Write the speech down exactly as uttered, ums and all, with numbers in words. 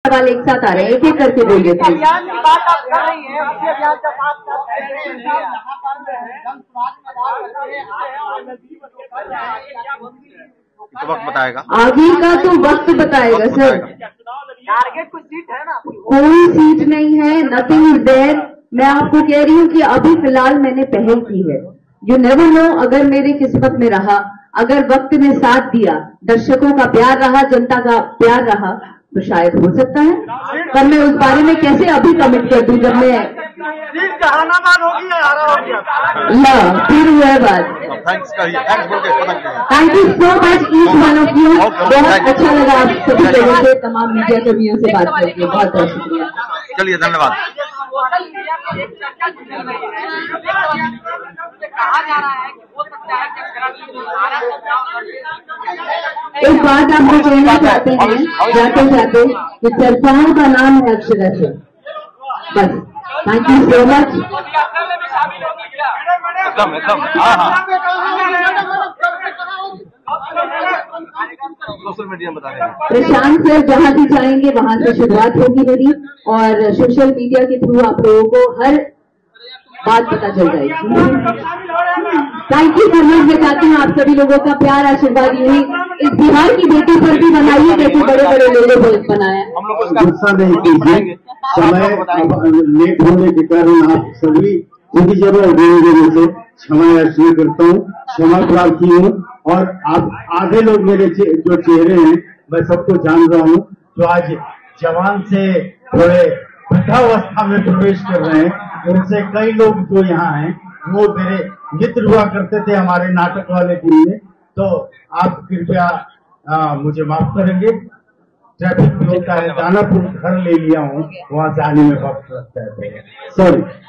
सवाल एक साथ आ रहे हैं, एक एक करके बोलिए। अभियान की बात आप कर रही हैं, उसी अभियान का बात तो वक्त बताएगा, आगे का तो वक्त बताएगा सर। टारगेट कुछ सीट है ना, कोई सीट नहीं है, नथिंग इज देयर। मैं आपको कह रही हूँ कि अभी फिलहाल मैंने पहल की है। यू नेवर नो, अगर मेरे किस्मत में रहा, अगर वक्त ने साथ दिया, दर्शकों का प्यार रहा, जनता का प्यार रहा, तो शायद हो सकता है। पर मैं उस बारे में कैसे अभी कमिट कर दूं जब मैं सीट जहानाबाद होगी या हारा होगी? ला फिर हुआ बात। थैंक्स करिए, थैंक्स बोल के खत्म करिए। Thank you so much each one of you. बहुत अच्छा लगा आप सभी लोगों से, तमाम मीडिया कर्मियों से बात करके। बहुत बहुत शुक्रिया। चलिए, धन्यवाद। कहा जा रहा है कि हो सकता है एक बात आपको कहना चाहते हैं जाते जाते कि चर्चाओं का नाम है अक्षरा से। बस, थैंक यू सो मच। एकदम एकदम हाँ हाँ सोशल मीडिया बता रहे हैं। प्रशांत सर जहां भी जाएंगे वहां से शुरुआत होगी मेरी, और सोशल मीडिया के थ्रू आप लोगों को हर बात पता चल जाएगी। Thank you so much. मैं चाहती हूँ आप सभी लोगों का प्यार आशीर्वाद यही इस बिहार की बेटी पर भी बनाइए जैसे बड़े बड़े लोगों को बनाया। हम लोग उसका गुस्सा नहीं कीजिए, समय लेट होने के कारण आप सभी उनकी जगह देने से क्षमा याचना करता हूँ, क्षमा प्रार्थी हूँ। और आप आधे लोग मेरे चे, जो चेहरे हैं मैं सबको जान रहा हूँ, जो आज जवान से थोड़े वृद्धावस्था में प्रवेश कर रहे हैं, उनसे कई लोग जो यहाँ हैं वो मेरे मित्र हुआ करते थे हमारे नाटक वाले टीम में। तो आप कृपया आ, मुझे माफ करेंगे। ट्रैफिक भी होता है, दानापुर घर ले लिया हूँ, वहां से आने में वक्त लगता है, सॉरी।